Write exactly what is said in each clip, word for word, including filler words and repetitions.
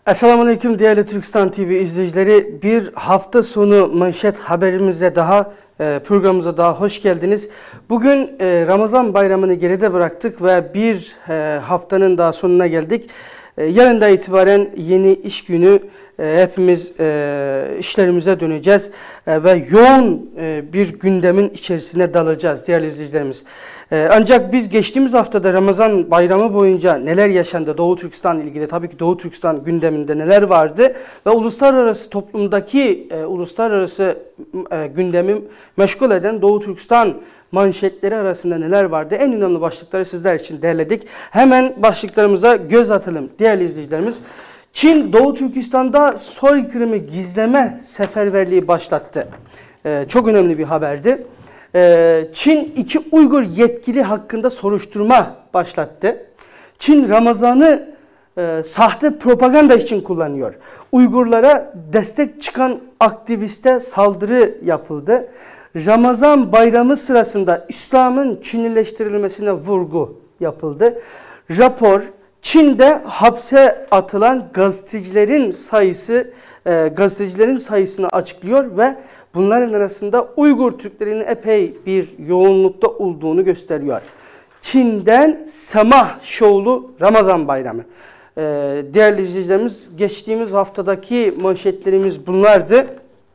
Esselamualeyküm değerli Türkistan T V izleyicileri. Bir hafta sonu manşet haberimize daha, e, programımıza daha hoş geldiniz. Bugün e, Ramazan bayramını geride bıraktık ve bir e, haftanın daha sonuna geldik. E, yarından itibaren yeni iş günü e, hepimiz e, işlerimize döneceğiz e, ve yoğun e, bir gündemin içerisine dalacağız değerli izleyicilerimiz. E, ancak biz geçtiğimiz haftada Ramazan bayramı boyunca neler yaşandı, Doğu Türkistan ile ilgili tabii ki Doğu Türkistan gündeminde neler vardı ve uluslararası toplumdaki e, uluslararası e, gündemi meşgul eden Doğu Türkistan manşetleri arasında neler vardı? En önemli başlıkları sizler için derledik. Hemen başlıklarımıza göz atalım değerli izleyicilerimiz. Çin, Doğu Türkistan'da soykırımı gizleme seferberliği başlattı. Ee, çok önemli bir haberdi. Ee, Çin, iki Uygur yetkili hakkında soruşturma başlattı. Çin, Ramazan'ı e, sahte propaganda için kullanıyor. Uygurlara destek çıkan aktiviste saldırı yapıldı. Ramazan bayramı sırasında İslam'ın Çinileştirilmesine vurgu yapıldı. Rapor, Çin'de hapse atılan gazetecilerin sayısı, e, gazetecilerin sayısını açıklıyor ve bunların arasında Uygur Türklerinin epey bir yoğunlukta olduğunu gösteriyor. Çin'den Semah Şovlu Ramazan Bayramı. E, değerli izleyicilerimiz, geçtiğimiz haftadaki manşetlerimiz bunlardı.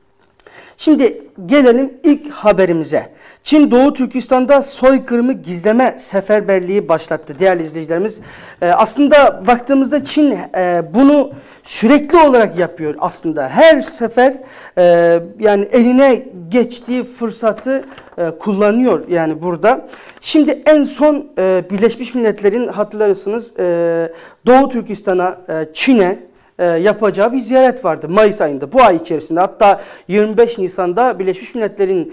Şimdi gelelim ilk haberimize. Çin, Doğu Türkistan'da soykırımı gizleme seferberliği başlattı değerli izleyicilerimiz. Ee, aslında baktığımızda Çin e, bunu sürekli olarak yapıyor aslında. Her sefer e, yani eline geçtiği fırsatı e, kullanıyor yani burada. Şimdi en son e, Birleşmiş Milletler'in hatırlıyorsunuz e, Doğu Türkistan'a, e, Çin'e yapacağı bir ziyaret vardı Mayıs ayında, bu ay içerisinde. Hatta yirmi beş Nisan'da Birleşmiş Milletler'in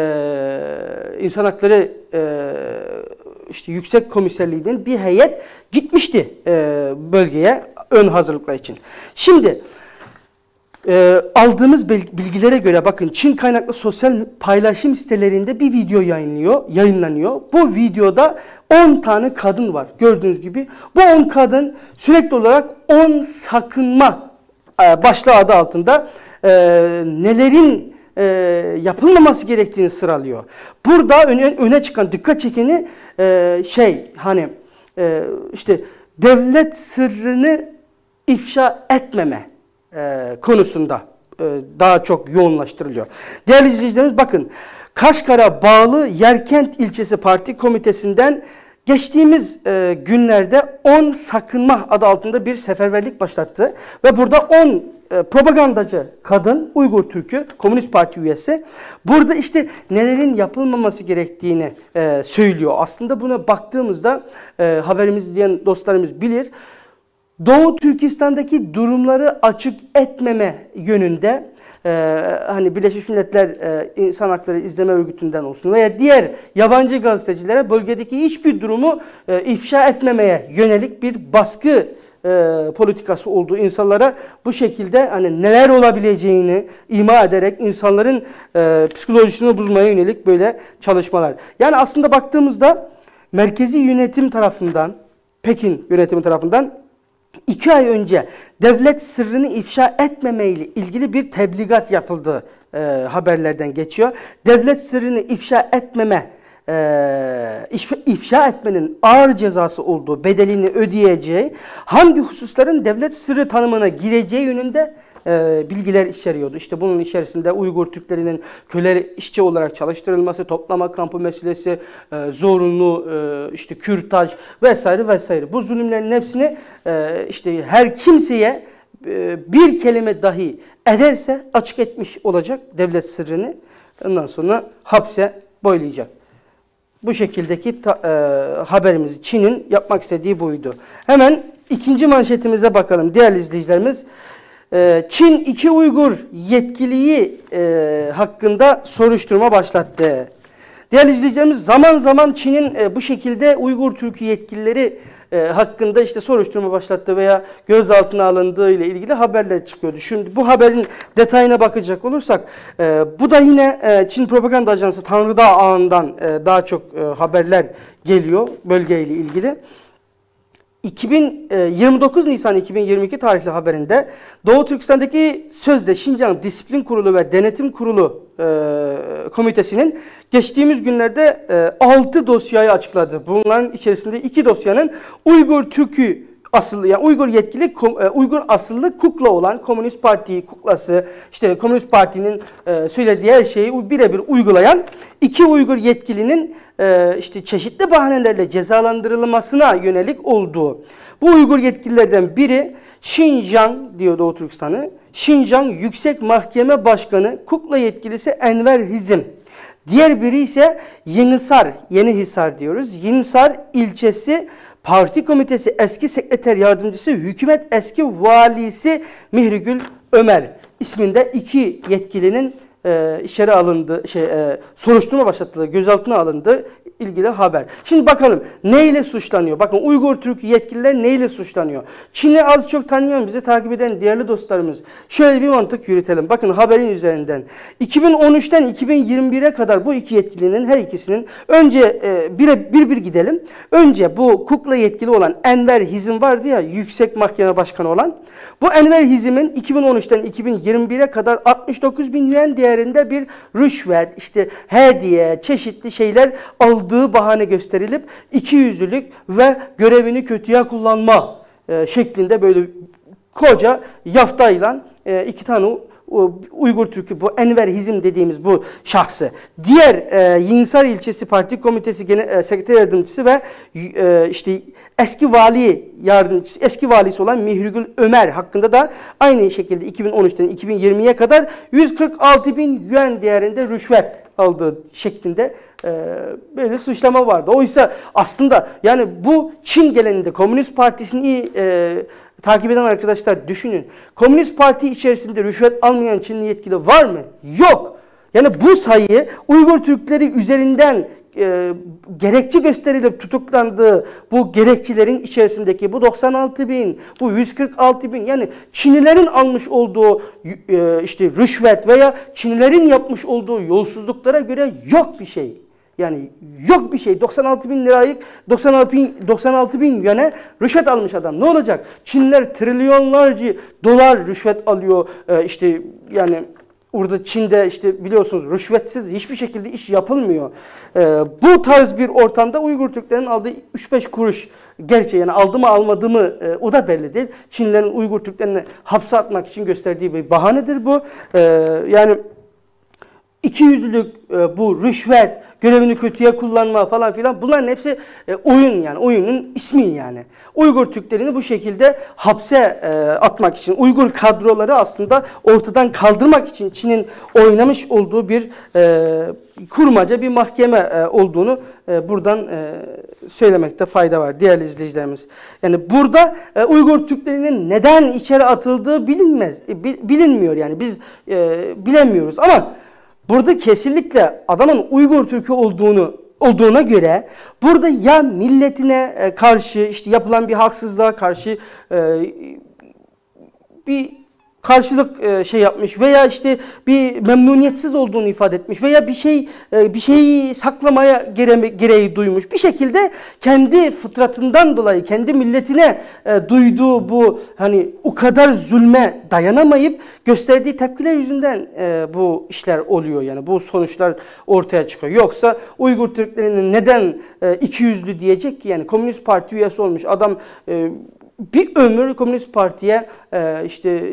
e, İnsan Hakları e, işte Yüksek Komiserliği'nin bir heyet gitmişti e, bölgeye ön hazırlıklar için. Şimdi e, aldığımız bilgilere göre bakın, Çin kaynaklı sosyal paylaşım sitelerinde bir video yayınlıyor, yayınlanıyor. Bu videoda on tane kadın var gördüğünüz gibi. Bu on kadın sürekli olarak on sakınma e, başlığı adı altında e, nelerin e, yapılmaması gerektiğini sıralıyor. Burada öne, öne çıkan, dikkat çekeni e, şey hani e, işte devlet sırrını ifşa etmeme e, konusunda e, daha çok yoğunlaştırılıyor. Değerli izleyicilerimiz bakın, Kaşgar'a bağlı Yerkent ilçesi parti komitesinden geçtiğimiz e, günlerde on sakınma adı altında bir seferberlik başlattı. Ve burada on e, propagandacı kadın, Uygur Türk'ü, Komünist Parti üyesi burada işte nelerin yapılmaması gerektiğini e, söylüyor. Aslında buna baktığımızda e, haberimizi izleyen dostlarımız bilir. Doğu Türkistan'daki durumları açık etmeme yönünde Ee, hani Birleşmiş Milletler e, İnsan Hakları İzleme Örgütü'nden olsun veya diğer yabancı gazetecilere bölgedeki hiçbir durumu e, ifşa etmemeye yönelik bir baskı e, politikası olduğu, insanlara bu şekilde hani neler olabileceğini ima ederek insanların e, psikolojisini bozmaya yönelik böyle çalışmalar. Yani aslında baktığımızda merkezi yönetim tarafından, Pekin yönetimi tarafından İki ay önce devlet sırrını ifşa etmemeyle ilgili bir tebligat yapıldığı e, haberlerden geçiyor. Devlet sırrını ifşa etmeme, e, ifşa, ifşa etmenin ağır cezası olduğu, bedelini ödeyeceği, hangi hususların devlet sırrı tanımına gireceği yönünde e, bilgiler içeriyordu. İşte bunun içerisinde Uygur Türklerinin köle işçi olarak çalıştırılması, toplama kampı meselesi, e, zorunlu e, işte kürtaj vesaire vesaire. Bu zulümlerin hepsini e, işte her kimseye e, bir kelime dahi ederse açık etmiş olacak devlet sırrını. Ondan sonra hapse boylayacak. Bu şekildeki ta, e, haberimizi Çin'in yapmak istediği buydu. Hemen ikinci manşetimize bakalım değerli izleyicilerimiz. Çin, iki Uygur yetkiliyi e, hakkında soruşturma başlattı. Değerli izleyicilerimiz, zaman zaman Çin'in e, bu şekilde Uygur Türk yetkilileri e, hakkında işte soruşturma başlattı veya gözaltına alındığı ile ilgili haberler çıkıyordu. Şimdi bu haberin detayına bakacak olursak, e, bu da yine e, Çin Propaganda Ajansı Tanrıdağ ağından e, daha çok e, haberler geliyor bölgeyle ilgili. iki bin yirmi dokuz Nisan iki bin yirmi iki tarihli haberinde Doğu Türkistan'daki sözde Şincan Disiplin Kurulu ve Denetim Kurulu e, Komitesi'nin geçtiğimiz günlerde e, altı dosyayı açıkladı. Bunların içerisinde iki dosyanın Uygur Türk'ü asıllı, yani Uygur yetkili, Uygur asıllı kukla olan Komünist Parti kuklası, işte Komünist Parti'nin e, söylediği her şeyi birebir uygulayan iki Uygur yetkilinin e, işte çeşitli bahanelerle cezalandırılmasına yönelik olduğu. Bu Uygur yetkililerden biri Şinjan diyor Doğu Türkistan'ı. Şinjan Yüksek Mahkeme Başkanı kukla yetkilisi Enver Hizim. Diğer biri ise Yenisar, Yenihisar diyoruz. Yenisar ilçesi Parti Komitesi eski sekreter yardımcısı, hükümet eski valisi Mihrigül Ömer isminde iki yetkilinin e, içeri alındı, şey, e, soruşturma başlatıldı, gözaltına alındı ilgili haber. Şimdi bakalım neyle suçlanıyor? Bakın Uygur Türk yetkililer neyle suçlanıyor? Çin'i az çok tanıyan, bizi takip eden değerli dostlarımız. Şöyle bir mantık yürütelim. Bakın haberin üzerinden. iki bin on üçten iki bin yirmi bire kadar bu iki yetkilinin, her ikisinin önce e, bir, bir bir gidelim. Önce bu kukla yetkili olan Enver Hizim vardı ya, Yüksek Mahkeme Başkanı olan. Bu Enver Hizim'in iki bin on üçten iki bin yirmi bire kadar altmış dokuz bin yuan değerinde bir rüşvet, işte hediye, çeşitli şeyler aldığı bahane gösterilip ikiyüzlülük ve görevini kötüye kullanma e, şeklinde böyle koca yaftayla e, iki tane o, Uygur Türk'ü, bu Enver Hizim dediğimiz bu şahsı, diğer e, Yinsar ilçesi Parti Komitesi Genel e, Sekreter Yardımcısı ve e, işte eski vali yardımcısı, eski valisi olan Mihrigül Ömer hakkında da aynı şekilde iki bin on üçten iki bin yirmiye kadar yüz kırk altı bin yuan değerinde rüşvet aldığı şeklinde e, böyle suçlama vardı. Oysa aslında yani bu Çin geleneğinde Komünist Partisi'ni iyi e, takip eden arkadaşlar düşünün. Komünist Parti içerisinde rüşvet almayan Çinli yetkili var mı? Yok. Yani bu sayı Uygur Türkleri üzerinden e, gerekçe gösterilip tutuklandığı bu gerekçelerin içerisindeki bu doksan altı bin, bu yüz kırk altı bin, yani Çinlilerin almış olduğu e, işte rüşvet veya Çinlilerin yapmış olduğu yolsuzluklara göre yok bir şey. Yani yok bir şey. doksan altı bin lirayı doksan altı bin, doksan altı bin yuan'a rüşvet almış adam. Ne olacak? Çinliler trilyonlarca dolar rüşvet alıyor. Ee, işte yani orada Çin'de işte biliyorsunuz rüşvetsiz hiçbir şekilde iş yapılmıyor. Ee, bu tarz bir ortamda Uygur Türklerin aldığı üç beş kuruş, gerçi yani aldı mı almadı mı e, o da belli değil. Çinlilerin Uygur Türklerini hapse atmak için gösterdiği bir bahanedir bu. Ee, yani İkiyüzlülük, e, bu rüşvet, görevini kötüye kullanma falan filan, bunların hepsi e, oyun, yani oyunun ismi yani. Uygur Türklerini bu şekilde hapse e, atmak için, Uygur kadroları aslında ortadan kaldırmak için Çin'in oynamış olduğu bir e, kurmaca bir mahkeme e, olduğunu e, buradan e, söylemekte fayda var değerli izleyicilerimiz. Yani burada e, Uygur Türklerinin neden içeri atıldığı bilinmez, e, bilinmiyor yani biz e, bilemiyoruz ama burada kesinlikle adamın Uygur Türk'ü olduğunu olduğuna göre burada ya milletine karşı işte yapılan bir haksızlığa karşı e, bir karşılık şey yapmış veya işte bir memnuniyetsiz olduğunu ifade etmiş veya bir şey bir şeyi saklamaya gereği duymuş. Bir şekilde kendi fıtratından dolayı kendi milletine duyduğu bu hani o kadar zulme dayanamayıp gösterdiği tepkiler yüzünden bu işler oluyor. Yani bu sonuçlar ortaya çıkıyor. Yoksa Uygur Türklerinin neden ikiyüzlü diyecek ki, yani Komünist Parti üyesi olmuş adam bir ömür Komünist Parti'ye işte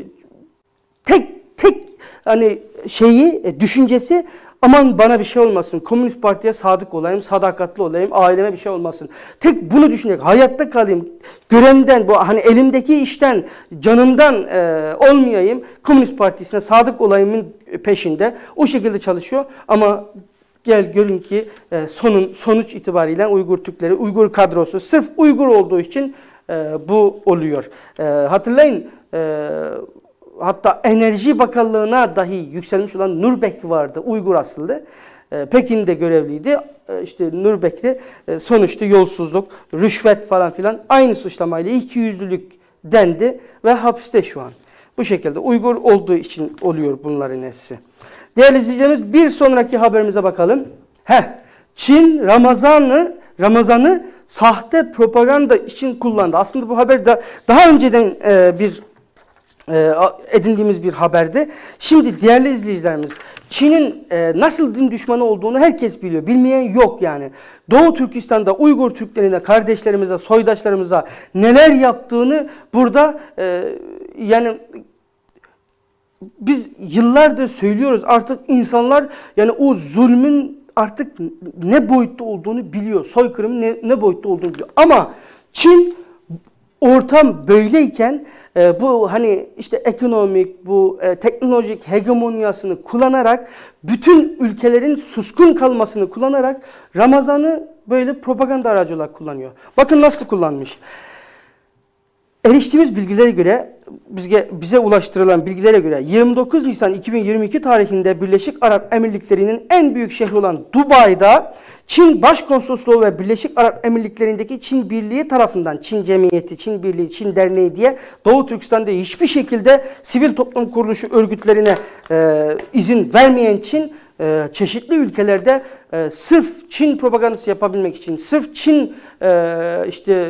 tek tek hani şeyi, düşüncesi, aman bana bir şey olmasın, Komünist Parti'ye sadık olayım, sadakatli olayım, aileme bir şey olmasın. Tek bunu düşünecek, hayatta kalayım, görevimden, bu hani elimdeki işten, canımdan e, olmayayım, Komünist Partisi'ne sadık olayımın peşinde. O şekilde çalışıyor ama gel görün ki e, sonun sonuç itibariyle Uygur Türkleri, Uygur kadrosu sırf Uygur olduğu için e, bu oluyor. E, hatırlayın, e, hatta Enerji Bakanlığı'na dahi yükselmiş olan Nurbek vardı. Uygur asıllı. E, Pekin'de görevliydi. E, işte Nurbek'te e, sonuçta yolsuzluk, rüşvet falan filan aynı suçlamayla ikiyüzlülük dendi ve hapiste şu an. Bu şekilde Uygur olduğu için oluyor bunların hepsi. Değerli izleyicilerimiz, bir sonraki haberimize bakalım. Heh, Çin Ramazan'ı Ramazan'ı sahte propaganda için kullandı. Aslında bu haber da daha önceden e, bir e, edindiğimiz bir haberdi. Şimdi değerli izleyicilerimiz, Çin'in e, nasıl din düşmanı olduğunu herkes biliyor. Bilmeyen yok yani. Doğu Türkistan'da Uygur Türklerine, kardeşlerimize, soydaşlarımıza neler yaptığını burada e, yani biz yıllardır söylüyoruz. Artık insanlar yani o zulmün artık ne boyutta olduğunu biliyor. Soykırımın ne, ne boyutta olduğunu biliyor. Ama Çin ortam böyleyken e, bu hani işte ekonomik, bu e, teknolojik hegemonyasını kullanarak, bütün ülkelerin suskun kalmasını kullanarak Ramazan'ı böyle propaganda aracı olarak kullanıyor. Bakın nasıl kullanmış. Eriştiğimiz bilgilere göre, bize, bize ulaştırılan bilgilere göre yirmi dokuz Nisan iki bin yirmi iki tarihinde Birleşik Arap Emirlikleri'nin en büyük şehri olan Dubai'da Çin Başkonsolosluğu ve Birleşik Arap Emirlikleri'ndeki Çin Birliği tarafından, Çin Cemiyeti, Çin Birliği, Çin Derneği diye Doğu Türkistan'da hiçbir şekilde sivil toplum kuruluşu örgütlerine e, izin vermeyen Çin, e, çeşitli ülkelerde e, sırf Çin propagandası yapabilmek için, sırf Çin e, işte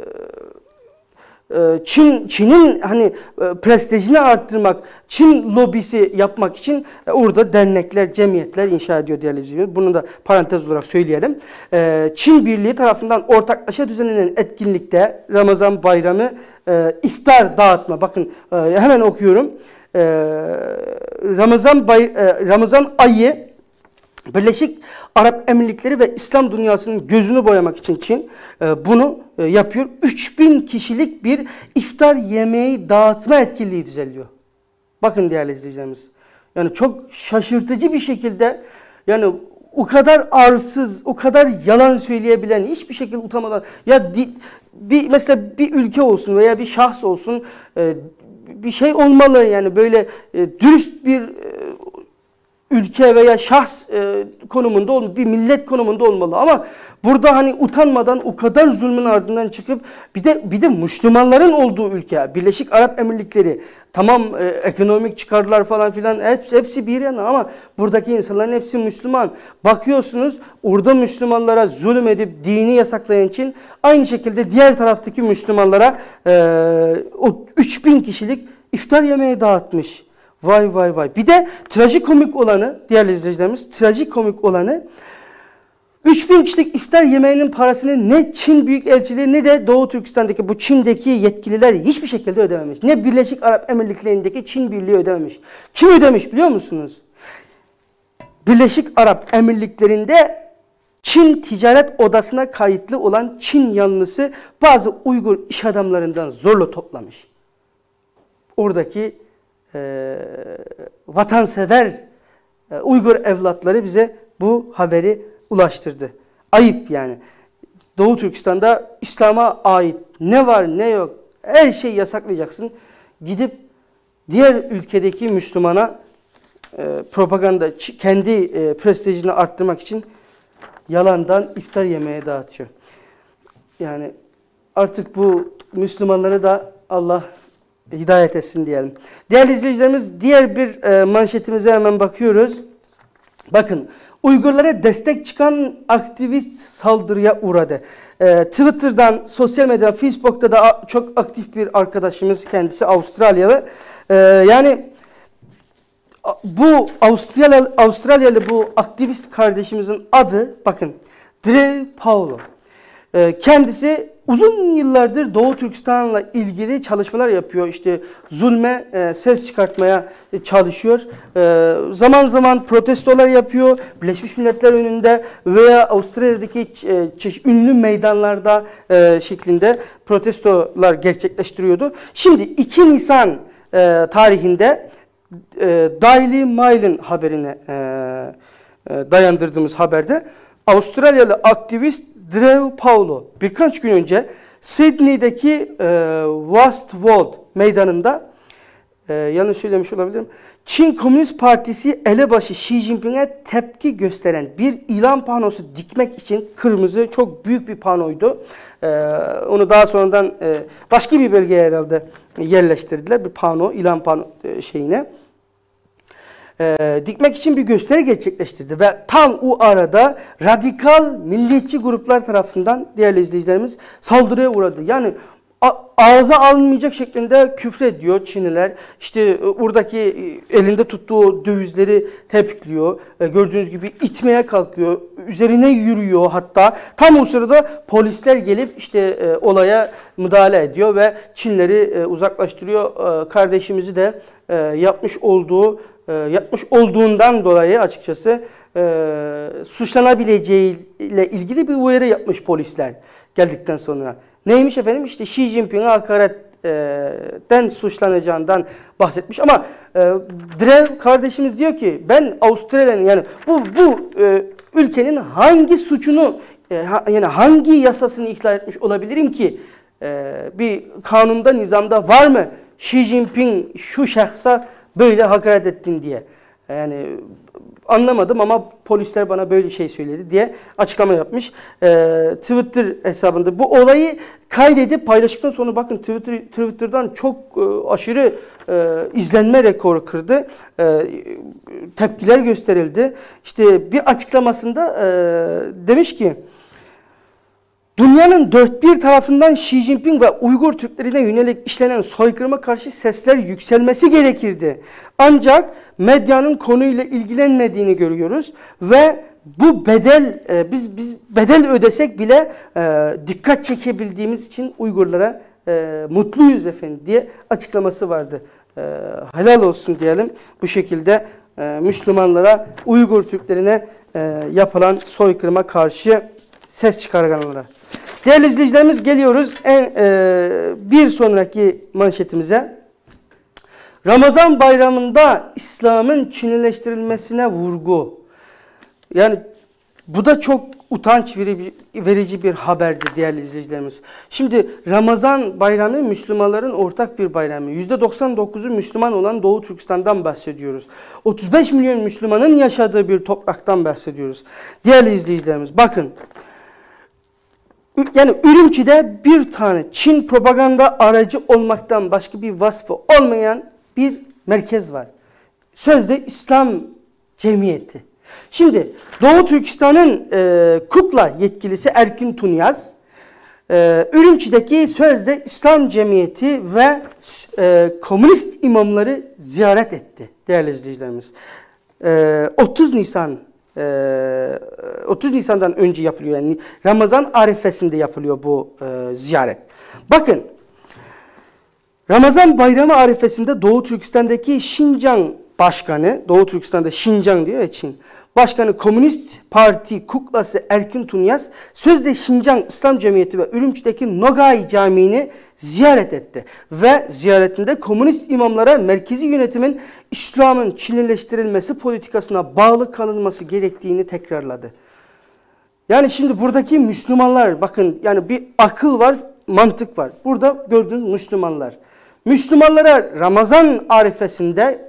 Çin Çin'in hani prestijini arttırmak, Çin lobisi yapmak için orada dernekler, cemiyetler inşa ediyor değerli izleyiciler. Bunu da parantez olarak söyleyelim. Çin Birliği tarafından ortaklaşa düzenlenen etkinlikte Ramazan bayramı iftar dağıtma. Bakın hemen okuyorum. Ramazan bay, Ramazan ayı Birleşik Arap Emirlikleri ve İslam dünyasının gözünü boyamak için Çin e, bunu e, yapıyor. üç bin kişilik bir iftar yemeği dağıtma etkinliği düzenliyor. Bakın değerli izleyicilerimiz. Yani çok şaşırtıcı bir şekilde, yani o kadar arsız, o kadar yalan söyleyebilen, hiçbir şekilde utanmadan, ya di, bir mesela bir ülke olsun veya bir şahs olsun, e, bir şey olmalı yani, böyle e, dürüst bir e, ülke veya şahs e, konumunda olmalı, bir millet konumunda olmalı. Ama burada hani utanmadan o kadar zulmün ardından çıkıp bir de bir de Müslümanların olduğu ülke, Birleşik Arap Emirlikleri, tamam e, ekonomik çıkarlar falan filan hepsi, hepsi bir yana, ama buradaki insanların hepsi Müslüman. Bakıyorsunuz orada Müslümanlara zulüm edip dini yasaklayan Çin, aynı şekilde diğer taraftaki Müslümanlara e, o üç bin kişilik iftar yemeği dağıtmış. Vay vay vay. Bir de trajikomik olanı, değerli izleyicilerimiz, trajikomik olanı, üç bin kişilik iftar yemeğinin parasını ne Çin Büyükelçiliği ne de Doğu Türkistan'daki bu Çin'deki yetkililer hiçbir şekilde ödememiş. Ne Birleşik Arap Emirlikleri'ndeki Çin Birliği ödememiş. Kim ödemiş biliyor musunuz? Birleşik Arap Emirlikleri'nde Çin Ticaret Odası'na kayıtlı olan Çin yanlısı bazı Uygur iş adamlarından zorla toplamış. Oradaki e, vatansever e, Uygur evlatları bize bu haberi ulaştırdı. Ayıp yani. Doğu Türkistan'da İslam'a ait ne var ne yok her şeyi yasaklayacaksın. Gidip diğer ülkedeki Müslümana e, propaganda, kendi e, prestijini arttırmak için yalandan iftar yemeği dağıtıyor. Yani artık bu Müslümanları da Allah hidayet etsin diyelim. Değerli izleyicilerimiz, diğer bir e, manşetimize hemen bakıyoruz. Bakın, Uygurlara destek çıkan aktivist saldırıya uğradı. E, Twitter'dan, sosyal medyadan, Facebook'ta da çok aktif bir arkadaşımız, kendisi Avustralyalı. E, yani bu Avustralyalı, Avustralyalı bu aktivist kardeşimizin adı, bakın, Drew Paulo. E, kendisi uzun yıllardır Doğu Türkistan'la ilgili çalışmalar yapıyor. İşte zulme e, ses çıkartmaya e, çalışıyor. E, zaman zaman protestolar yapıyor. Birleşmiş Milletler önünde veya Avustralya'daki e, ünlü meydanlarda e, şeklinde protestolar gerçekleştiriyordu. Şimdi iki Nisan e, tarihinde e, Daily Mail'in haberine e, e, dayandırdığımız haberde Avustralyalı aktivist Drew Paulo birkaç gün önce Sydney'deki e, Westwold meydanında, e, yanlış söylemiş olabilirim, Çin Komünist Partisi elebaşı Xi Jinping'e tepki gösteren bir ilan panosu dikmek için, kırmızı çok büyük bir panoydu. E, onu daha sonradan e, başka bir bölgeye herhalde yerleştirdiler, bir pano, ilan pano e, şeyine. e, dikmek için bir gösteri gerçekleştirdi. Ve tam o arada radikal milliyetçi gruplar tarafından değerli izleyicilerimiz saldırıya uğradı. Yani ağza alınmayacak şeklinde küfrediyor Çinliler. İşte oradaki elinde tuttuğu dövizleri tepkiliyor. Gördüğünüz gibi itmeye kalkıyor. Üzerine yürüyor hatta. Tam o sırada polisler gelip işte olaya müdahale ediyor ve Çinleri uzaklaştırıyor. Kardeşimizi de yapmış olduğu yapmış olduğundan dolayı açıkçası suçlanabileceğiyle ilgili bir uyarı yapmış polisler geldikten sonra. Neymiş efendim? İşte Xi Jinping'e hakaretten suçlanacağından bahsetmiş. Ama e, Drew kardeşimiz diyor ki ben Avustralya'nın yani bu bu e, ülkenin hangi suçunu e, ha, yani hangi yasasını ihlal etmiş olabilirim ki e, bir kanunda nizamda var mı Xi Jinping şu şahsa böyle hakaret ettin diye. Yani anlamadım ama polisler bana böyle şey söyledi diye açıklama yapmış. Ee, Twitter hesabında bu olayı kaydedip paylaştıktan sonra bakın Twitter, Twitter'dan çok e, aşırı e, izlenme rekoru kırdı. E, tepkiler gösterildi. İşte bir açıklamasında e, demiş ki dünyanın dört bir tarafından Xi Jinping ve Uygur Türklerine yönelik işlenen soykırıma karşı sesler yükselmesi gerekirdi. Ancak medyanın konuyla ilgilenmediğini görüyoruz ve bu bedel e, biz biz bedel ödesek bile e, dikkat çekebildiğimiz için Uygurlara e, mutluyuz efendim diye açıklaması vardı. E, helal olsun diyelim bu şekilde e, Müslümanlara, Uygur Türklerine e, yapılan soykırıma karşı ses çıkaranlara. Değerli izleyicilerimiz geliyoruz en, e, bir sonraki manşetimize. Ramazan bayramında İslam'ın Çinileştirilmesine vurgu. Yani bu da çok utanç verici bir haberdi değerli izleyicilerimiz. Şimdi Ramazan bayramı Müslümanların ortak bir bayramı. yüzde doksan dokuzu Müslüman olan Doğu Türkistan'dan bahsediyoruz. otuz beş milyon Müslümanın yaşadığı bir topraktan bahsediyoruz. Değerli izleyicilerimiz bakın. Yani Ürümçi'de bir tane Çin propaganda aracı olmaktan başka bir vasfı olmayan bir merkez var. Sözde İslam Cemiyeti. Şimdi Doğu Türkistan'ın e, Kukla yetkilisi Erkin Tunyaz, e, Ürümçi'deki sözde İslam Cemiyeti ve e, komünist imamları ziyaret etti değerli izleyicilerimiz. E, otuz Nisan otuz Nisan'dan önce yapılıyor. Yani Ramazan arifesinde yapılıyor bu e, ziyaret. Bakın Ramazan bayramı arifesinde Doğu Türkistan'daki Şincan Başkanı, Doğu Türkistan'da Şincan diyor ya Çin. Başkanı Komünist Parti kuklası Erkin Tunyaz sözde Şincan İslam Cemiyeti ve Ürümçi'deki Nogay Camii'ni ziyaret etti. Ve ziyaretinde komünist imamlara merkezi yönetimin İslam'ın Çinileştirilmesi politikasına bağlı kalınması gerektiğini tekrarladı. Yani şimdi buradaki Müslümanlar bakın yani bir akıl var, mantık var. Burada gördüğünüz Müslümanlar. Müslümanlara Ramazan arifesinde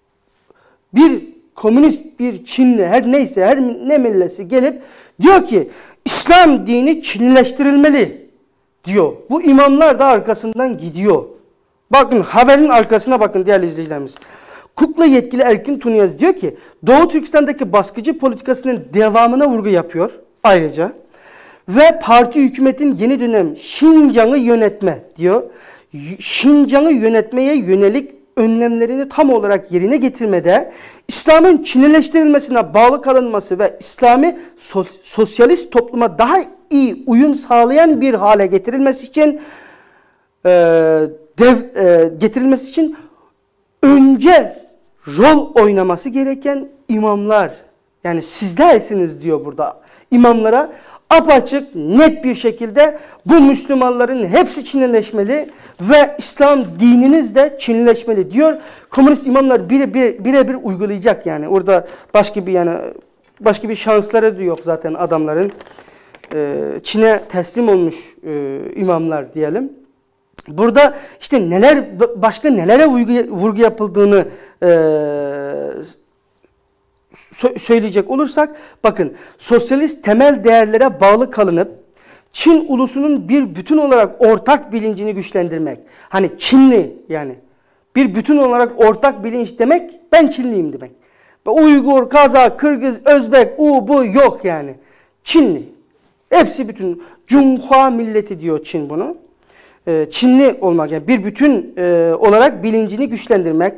bir komünist bir Çinli her neyse her ne millesi gelip diyor ki İslam dini Çinileştirilmeli diyor. Bu imamlar da arkasından gidiyor. Bakın haberin arkasına bakın değerli izleyicilerimiz. Kukla yetkili Erkin Tunyaz diyor ki Doğu Türkistan'daki baskıcı politikasının devamına vurgu yapıyor ayrıca. Ve parti hükümetin yeni dönem Şincan'ı yönetme diyor. Şincan'ı yönetmeye yönelik önlemlerini tam olarak yerine getirmede İslam'ın Çinileştirilmesine bağlı kalınması ve İslami sosyalist topluma daha iyi uyum sağlayan bir hale getirilmesi için e, dev, e, getirilmesi için önce rol oynaması gereken imamlar yani sizlersiniz diyor burada imamlara apaçık net bir şekilde bu Müslümanların hepsi Çinileşmeli ve İslam dininiz de Çinileşmeli diyor. Komünist imamlar birebir bire bir uygulayacak yani. Orada başka bir yani başka bir şansları da yok zaten adamların. Ee, Çin'e teslim olmuş e, imamlar diyelim. Burada işte neler başka nelere vurgu, vurgu yapıldığını e, söyleyecek olursak bakın sosyalist temel değerlere bağlı kalınıp Çin ulusunun bir bütün olarak ortak bilincini güçlendirmek. Hani Çinli yani bir bütün olarak ortak bilinç demek ben Çinliyim demek. Uygur, Kazak, Kırgız, Özbek, u bu yok yani. Çinli. Hepsi bütün. Cumhur milleti diyor Çin bunu. Çinli olmak yani bir bütün olarak bilincini güçlendirmek,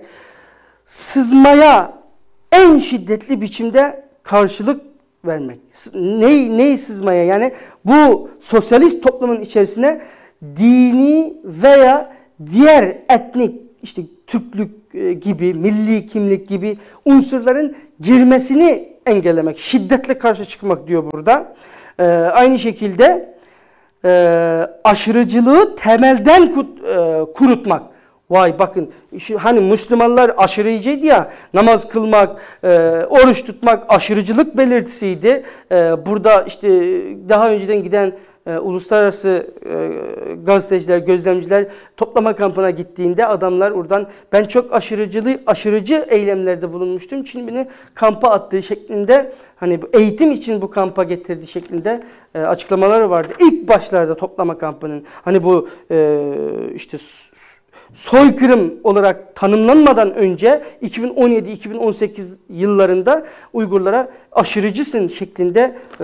sızmaya en şiddetli biçimde karşılık vermek. Ne, neyi sızmaya? Yani bu sosyalist toplumun içerisine dini veya diğer etnik, işte Türklük gibi, milli kimlik gibi unsurların girmesini engellemek, şiddetle karşı çıkmak diyor burada. Ee, aynı şekilde e, aşırıcılığı temelden kut, e, kurutmak. Vay bakın, şu, hani Müslümanlar aşırıcıydı ya, namaz kılmak, e, oruç tutmak aşırıcılık belirtisiydi. E, burada işte daha önceden giden e, uluslararası e, gazeteciler, gözlemciler toplama kampına gittiğinde adamlar oradan ben çok aşırıcılığı, aşırıcı eylemlerde bulunmuştum. Çin beni kampa attığı şeklinde, hani eğitim için bu kampa getirdiği şeklinde e, açıklamaları vardı. İlk başlarda toplama kampının hani bu e, işte soykırım olarak tanımlanmadan önce iki bin on yedi iki bin on sekiz yıllarında Uygurlara aşırıcısın şeklinde e,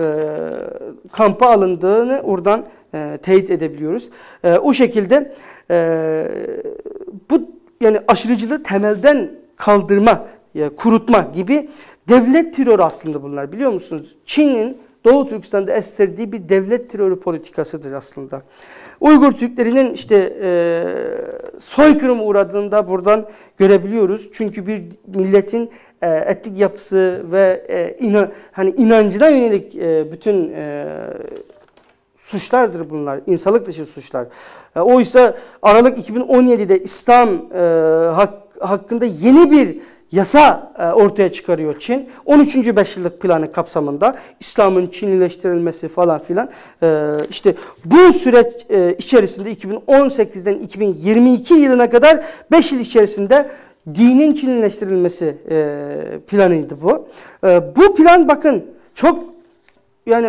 kampa alındığını oradan e, teyit edebiliyoruz. E, o şekilde e, bu yani aşırıcılığı temelden kaldırma, e, kurutma gibi devlet terörü aslında bunlar, biliyor musunuz? Çin'in Doğu Türkistan'da estirdiği bir devlet terörü politikasıdır aslında. Uygur Türklerinin işte e, soykırıma uğradığında buradan görebiliyoruz. Çünkü bir milletin e, etnik yapısı ve e, inan, hani inancına yönelik e, bütün e, suçlardır bunlar. İnsanlık dışı suçlar. E, oysa Aralık iki bin on yedi'de İslam e, hak, hakkında yeni bir yasa e, ortaya çıkarıyor Çin. on üçüncü beş yıllık planı kapsamında İslam'ın Çinlileştirilmesi falan filan. E, işte bu süreç e, içerisinde iki bin on sekiz'den iki bin yirmi iki yılına kadar beş yıl içerisinde dinin Çinlileştirilmesi e, planıydı bu. E, bu plan bakın çok yani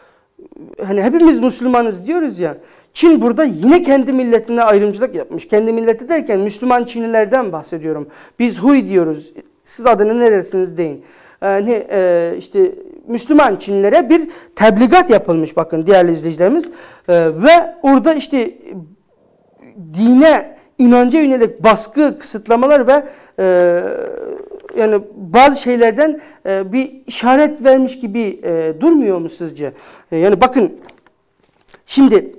hani hepimiz Müslümanız diyoruz ya. Çin burada yine kendi milletine ayrımcılık yapmış. Kendi milleti derken Müslüman Çinlilerden bahsediyorum. Biz Huy diyoruz. Siz adını ne dersiniz deyin. Yani e, işte Müslüman Çinlilere bir tebligat yapılmış bakın değerli izleyicilerimiz. E, ve orada işte dine, inanca yönelik baskı, kısıtlamalar ve e, yani bazı şeylerden e, bir işaret vermiş gibi e, durmuyor mu sizce? E, yani bakın şimdi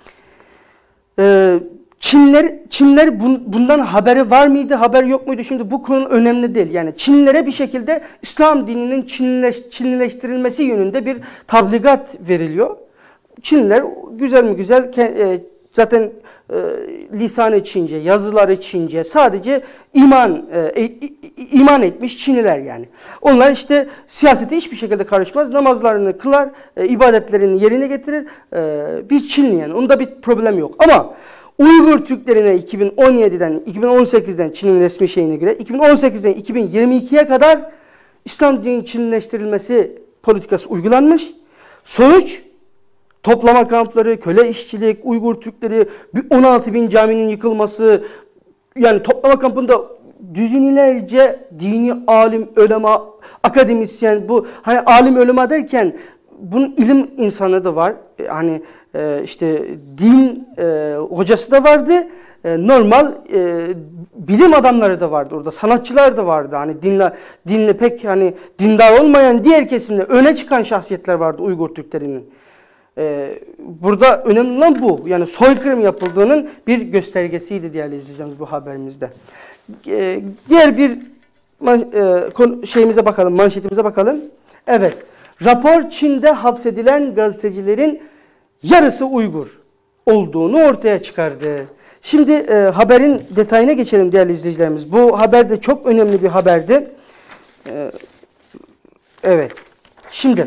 Ee, Çinler, Çinler bun, bundan haberi var mıydı, haber yok muydu? Şimdi bu konu önemli değil. Yani Çinlilere bir şekilde İslam dininin Çinleş, Çinleştirilmesi yönünde bir tabligat veriliyor. Çinliler güzel mi güzel e, zaten e, lisanı Çince, yazıları Çince, sadece iman e, iman etmiş Çinliler yani. Onlar işte siyasete hiçbir şekilde karışmaz, namazlarını kılar, e, ibadetlerini yerine getirir. E, bir Çinli yani, onda bir problem yok. Ama Uygur Türklerine iki bin on yedi'den iki bin on sekiz'den Çin'in resmi şeyine göre iki bin on sekiz'den iki bin yirmi iki'ye kadar İslam dininin Çinleştirilmesi politikası uygulanmış. Sonuç toplama kampları, köle işçilik, Uygur Türkleri, on altı bin caminin yıkılması, yani toplama kampında düzinelerce dini alim, ölema, akademisyen, bu hani alim ölema derken bunun ilim insanı da var. Hani e, işte din e, hocası da vardı. E, normal e, bilim adamları da vardı orada, sanatçılar da vardı. Hani dinle dinle pek hani dindar olmayan diğer kesimde öne çıkan şahsiyetler vardı Uygur Türklerinin. Ee, burada önemli olan bu. Yani soykırım yapıldığının bir göstergesiydi değerli izleyeceğimiz bu haberimizde. Ee, diğer bir e, konu, şeyimize bakalım, manşetimize bakalım. Evet, rapor Çin'de hapsedilen gazetecilerin yarısı Uygur olduğunu ortaya çıkardı. Şimdi e, haberin detayına geçelim değerli izleyicilerimiz. Bu haber de çok önemli bir haberdi. Ee, evet, şimdi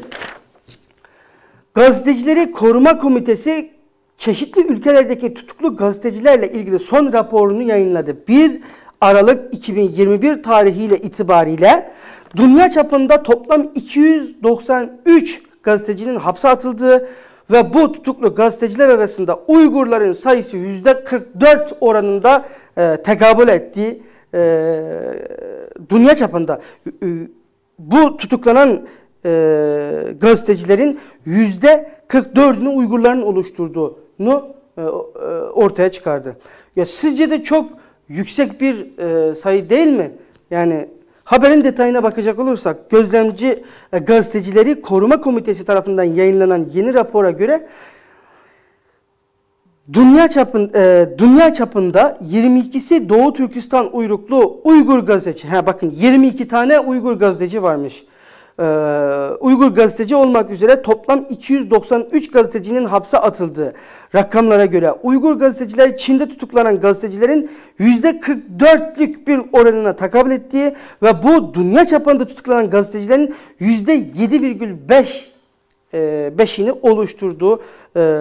Gazetecileri Koruma Komitesi çeşitli ülkelerdeki tutuklu gazetecilerle ilgili son raporunu yayınladı. bir Aralık iki bin yirmi bir tarihiyle itibariyle dünya çapında toplam iki yüz doksan üç gazetecinin hapse atıldığı ve bu tutuklu gazeteciler arasında Uygurların sayısı yüzde kırk dört oranında e, tekabül ettiği e, dünya çapında bu tutuklanan e, gazetecilerin yüzde kırk dördünü Uygurların oluşturduğunu e, ortaya çıkardı. Ya sizce de çok yüksek bir e, sayı değil mi? Yani haberin detayına bakacak olursak, gözlemci e, gazetecileri koruma komitesi tarafından yayınlanan yeni rapora göre dünya çapın e, dünya çapında yirmi ikisi Doğu Türkistan uyruklu Uygur gazeteci. Ha bakın, yirmi iki tane Uygur gazeteci varmış. Ee, Uygur gazeteci olmak üzere toplam iki yüz doksan üç gazetecinin hapse atıldığı rakamlara göre Uygur gazeteciler Çin'de tutuklanan gazetecilerin yüzde kırk dörtlük bir oranına tekabül ettiği ve bu dünya çapında tutuklanan gazetecilerin yüzde yedi virgül beşini oluşturduğu e,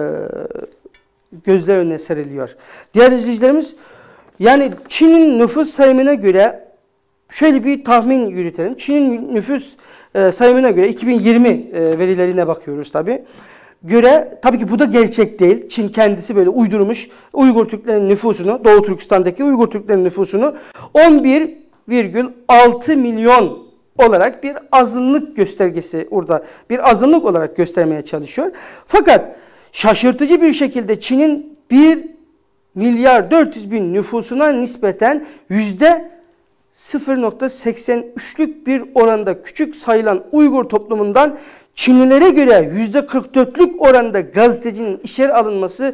gözler önüne seriliyor. Diğer izleyicilerimiz, yani Çin'in nüfus sayımına göre şöyle bir tahmin yürütelim. Çin'in nüfus e, sayımına göre iki bin yirmi e, verilerine bakıyoruz tabi. Göre tabii ki bu da gerçek değil. Çin kendisi böyle uydurmuş Uygur Türklerin nüfusunu, Doğu Türkistan'daki Uygur Türklerin nüfusunu on bir virgül altı milyon olarak bir azınlık göstergesi, orada bir azınlık olarak göstermeye çalışıyor. Fakat şaşırtıcı bir şekilde Çin'in bir milyar dört yüz bin nüfusuna nispeten yüzde sıfır nokta seksen üçlük bir oranda küçük sayılan Uygur toplumundan Çinlilere göre yüzde kırk dörtlük oranda gazetecinin içeri alınması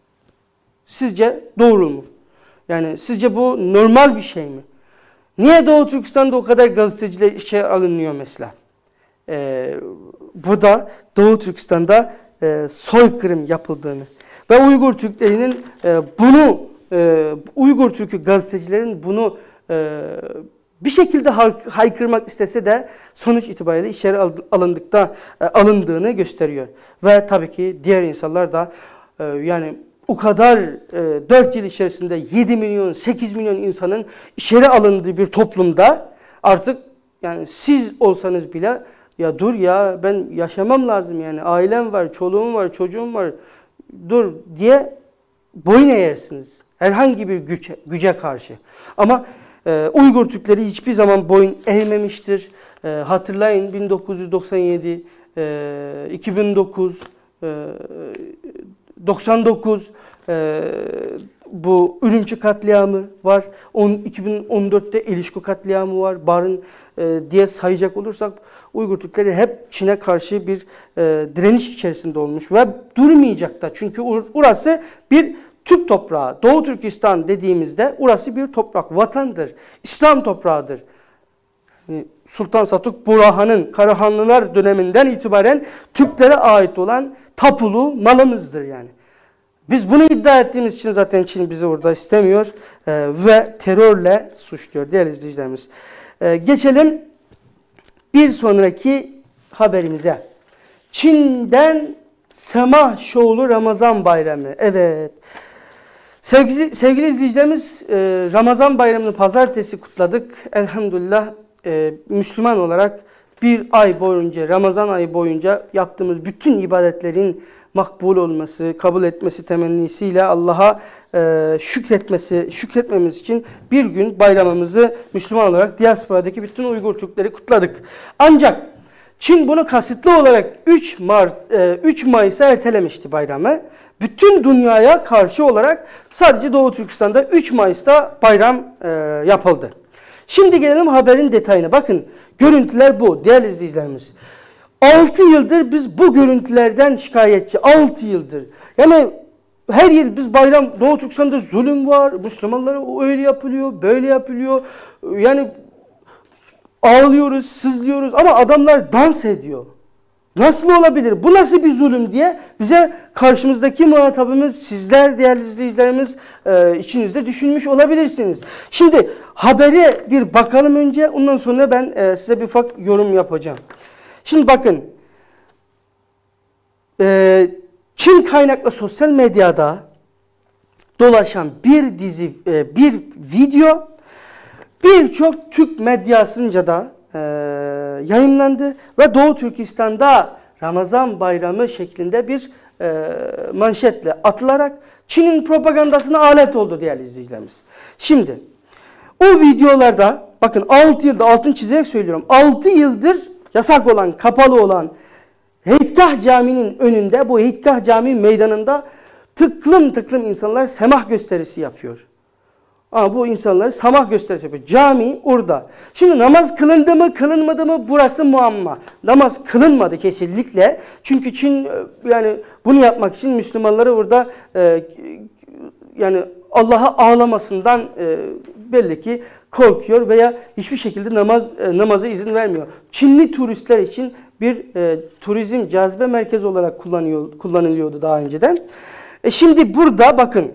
sizce doğru mu? Yani sizce bu normal bir şey mi? Niye Doğu Türkistan'da o kadar gazeteciler içeri alınıyor mesela? Ee, bu da Doğu Türkistan'da e, soykırım yapıldığını ve Uygur Türklerinin e, bunu e, Uygur Türk'ü gazetecilerin bunu e, bir şekilde haykırmak istese de sonuç itibariyle içeri alındıkta e, alındığını gösteriyor. Ve tabii ki diğer insanlar da e, yani o kadar e, dört yıl içerisinde yedi milyon sekiz milyon insanın içeri alındığı bir toplumda artık yani siz olsanız bile ya dur ya ben yaşamam lazım, yani ailem var, çoluğum var, çocuğum var, dur diye boyun eğersiniz herhangi bir güç, güce karşı. Ama e, Uygur Türkleri hiçbir zaman boyun eğmemiştir. E, hatırlayın bin dokuz yüz doksan yedi, e, iki bin dokuz, e, doksan dokuz e, bu Ürümçi katliamı var. iki bin on dörtte İlişko katliamı var. Barın e, diye sayacak olursak Uygur Türkleri hep Çin'e karşı bir e, direniş içerisinde olmuş ve durmayacak da. Çünkü orası bir Türk toprağı. Doğu Türkistan dediğimizde orası bir toprak, vatandır. İslam toprağıdır. Sultan Satuk Burhan'ın Karahanlılar döneminden itibaren Türklere ait olan tapulu malımızdır yani. Biz bunu iddia ettiğimiz için zaten Çin bizi orada istemiyor e, ve terörle suçluyor değerli izleyicilerimiz. E, geçelim bir sonraki haberimize. Çin'den Semah Şovlu Ramazan Bayramı. Evet. Sevgili, sevgili izleyicilerimiz, e, Ramazan Bayramı'nı pazartesi kutladık. Elhamdülillah e, Müslüman olarak bir ay boyunca, Ramazan ayı boyunca yaptığımız bütün ibadetlerin makbul olması, kabul etmesi temennisiyle Allah'a e, şükretmesi, şükretmemiz için bir gün bayramımızı Müslüman olarak diasporadaki bütün Uygur Türkleri kutladık. Ancak Çin bunu kasıtlı olarak üç Mart, e, üç Mayıs'a ertelemişti bayramı. Bütün dünyaya karşı olarak sadece Doğu Türkistan'da üç Mayıs'ta bayram e, yapıldı. Şimdi gelelim haberin detayına. Bakın görüntüler bu değerli izleyicilerimiz. altı yıldır biz bu görüntülerden şikayetçi. altı yıldır. Yani her yıl biz bayram, Doğu Türkistan'da zulüm var. Müslümanlara öyle yapılıyor, böyle yapılıyor. Yani ağlıyoruz, sızlıyoruz ama adamlar dans ediyor. Nasıl olabilir? Bu nasıl bir zulüm diye bize karşımızdaki muhatabımız, sizler değerli izleyicilerimiz e, içinizde düşünmüş olabilirsiniz. Şimdi habere bir bakalım önce, ondan sonra ben e, size bir ufak yorum yapacağım. Şimdi bakın, e, Çin kaynaklı sosyal medyada dolaşan bir dizi, e, bir video birçok Türk medyasınca da e, yayınlandı ve Doğu Türkistan'da Ramazan Bayramı şeklinde bir e, manşetle atılarak Çin'in propagandasına alet oldu değerli izleyicilerimiz. Şimdi o videolarda bakın altı yılda altın çizerek söylüyorum. altı yıldır yasak olan, kapalı olan Heytgah Camii'nin önünde, bu Heytgah Camii meydanında tıklım tıklım insanlar semah gösterisi yapıyor. Ama bu insanlar semah gösterisi yapıyor. Cami orada. Şimdi namaz kılındı mı, kılınmadı mı burası muamma. Namaz kılınmadı kesinlikle. Çünkü Çin yani bunu yapmak için Müslümanları burada e, yani Allah'a ağlamasından e, belli ki korkuyor veya hiçbir şekilde namaz e, namaza izin vermiyor. Çinli turistler için bir e, turizm cazibe merkezi olarak kullanıyor, kullanılıyordu daha önceden. E şimdi burada bakın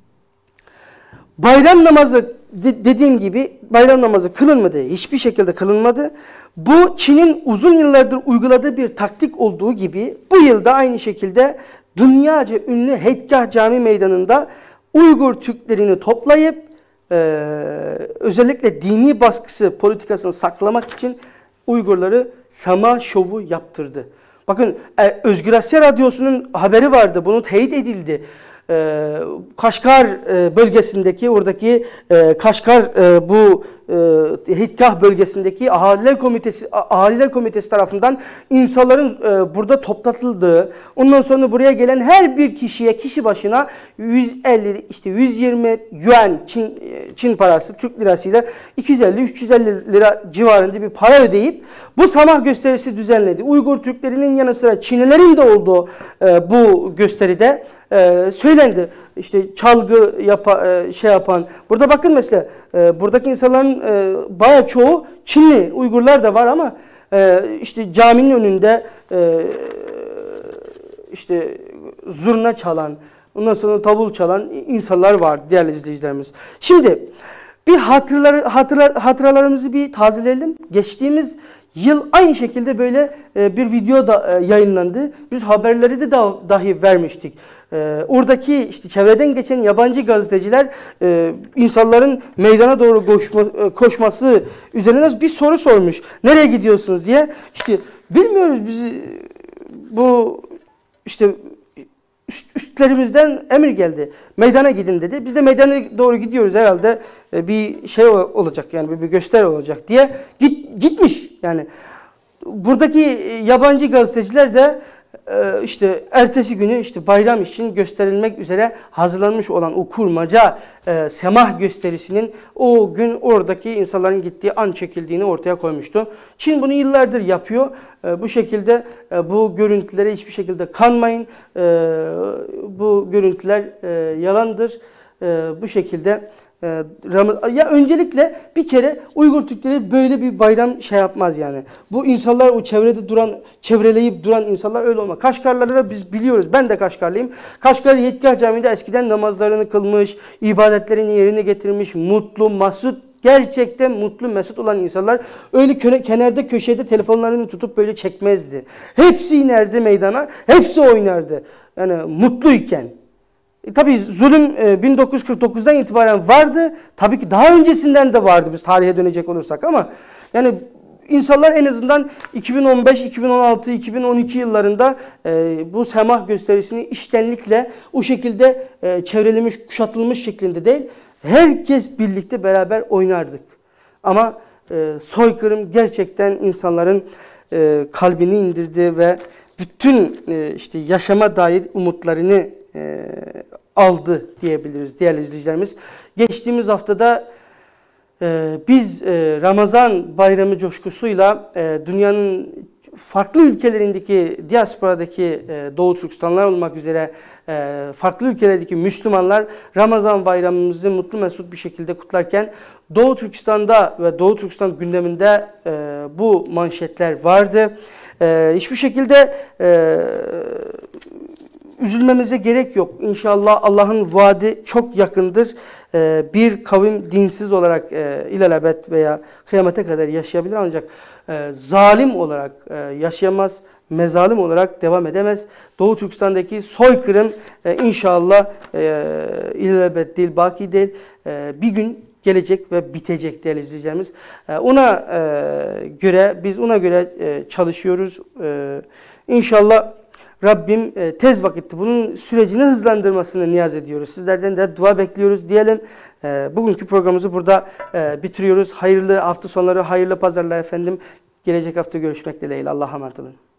bayram namazı de, dediğim gibi bayram namazı kılınmadı. Hiçbir şekilde kılınmadı. Bu Çin'in uzun yıllardır uyguladığı bir taktik olduğu gibi bu yılda aynı şekilde dünyaca ünlü Heytgah Cami meydanında Uygur Türklerini toplayıp e, özellikle dini baskısı politikasını saklamak için Uygurları sama şovu yaptırdı. Bakın e, Özgür Asya Radyosu'nun haberi vardı. Bunu teyit edildi. E, Kaşgar e, bölgesindeki oradaki e, Kaşgar e, bu e, Heytgah bölgesindeki ahaliler komitesi ahaliler komitesi tarafından insanların e, burada toplatıldığı, ondan sonra buraya gelen her bir kişiye kişi başına yüz elli işte yüz yirmi yuan Çin Çin parası Türk lirasıyla iki yüz elli üç yüz elli lira civarında bir para ödeyip bu samah gösterisi düzenledi. Uygur Türklerinin yanı sıra Çinlilerin de olduğu e, bu gösteride e, söylendi. İşte çalgı yapa, e, şey yapan. Burada bakın mesela e, buradaki insanların e, bayağı çoğu Çinli, Uygurlar da var ama e, işte caminin önünde e, işte zurna çalan, ondan sonra davul çalan insanlar var değerli izleyicilerimiz. Şimdi bir hatıralar, hatıra, hatıralarımızı bir tazeleyelim. Geçtiğimiz yıl aynı şekilde böyle e, bir video da e, yayınlandı. Biz haberleri de da, dahi vermiştik. E, oradaki işte çevreden geçen yabancı gazeteciler e, insanların meydana doğru koşma, e, koşması üzerine bir soru sormuş. Nereye gidiyorsunuz diye. İşte bilmiyoruz biz bu işte üst, üstlerimizden emir geldi. Meydana gidin dedi. Biz de meydana doğru gidiyoruz herhalde e, bir şey olacak yani bir, bir gösteri olacak diye git, gitmiş. Yani buradaki yabancı gazeteciler de e, işte ertesi günü işte bayram için gösterilmek üzere hazırlanmış olan o kurmaca e, semah gösterisinin o gün oradaki insanların gittiği an çekildiğini ortaya koymuştu. Çin bunu yıllardır yapıyor. E, bu şekilde e, bu görüntülere hiçbir şekilde kanmayın. E, bu görüntüler e, yalandır. E, bu şekilde ya öncelikle bir kere Uygur Türkleri böyle bir bayram şey yapmaz yani. Bu insanlar o çevrede duran, çevreleyip duran insanlar öyle olmaz. Kaşgarları biz biliyoruz. Ben de Kaşgarlıyım. Kaşgar Heytgah Camii'de eskiden namazlarını kılmış, ibadetlerini yerine getirmiş, mutlu, mesut, gerçekten mutlu, mesut olan insanlar öyle kenarda köşede telefonlarını tutup böyle çekmezdi. Hepsi inerdi meydana, hepsi oynardı. Yani mutluyken. E, tabii zulüm e, bin dokuz yüz kırk dokuzdan itibaren vardı. Tabii ki daha öncesinden de vardı biz tarihe dönecek olursak ama yani insanlar en azından iki bin on beş, iki bin on altı, iki bin on iki yıllarında e, bu semah gösterisini içtenlikle o şekilde e, çevrelenmiş, kuşatılmış şeklinde değil, herkes birlikte beraber oynardık. Ama e, soykırım gerçekten insanların e, kalbini indirdi ve bütün e, işte yaşama dair umutlarını E, aldı diyebiliriz değerli izleyicilerimiz. Geçtiğimiz haftada e, biz e, Ramazan bayramı coşkusuyla e, dünyanın farklı ülkelerindeki diasporadaki e, Doğu Türkistanlar olmak üzere e, farklı ülkelerdeki Müslümanlar Ramazan bayramımızı mutlu mesut bir şekilde kutlarken Doğu Türkistan'da ve Doğu Türkistan gündeminde e, bu manşetler vardı. E, hiçbir şekilde e, üzülmemize gerek yok. İnşallah Allah'ın vaadi çok yakındır. Ee, bir kavim dinsiz olarak e, ilelebet veya kıyamete kadar yaşayabilir ancak e, zalim olarak e, yaşayamaz, mezalim olarak devam edemez. Doğu Türkistan'daki soykırım e, inşallah e, ilelebet değil, baki değil. E, bir gün gelecek ve bitecek değerli izleyicilerimiz. E, ona e, göre, biz ona göre e, çalışıyoruz. E, inşallah Rabbim e, tez vakitte bunun sürecini hızlandırmasını niyaz ediyoruz. Sizlerden de dua bekliyoruz diyelim. E, bugünkü programımızı burada e, bitiriyoruz. Hayırlı hafta sonları, hayırlı pazarlar efendim. Gelecek hafta görüşmek dileğiyle. Allah'a emanet olun.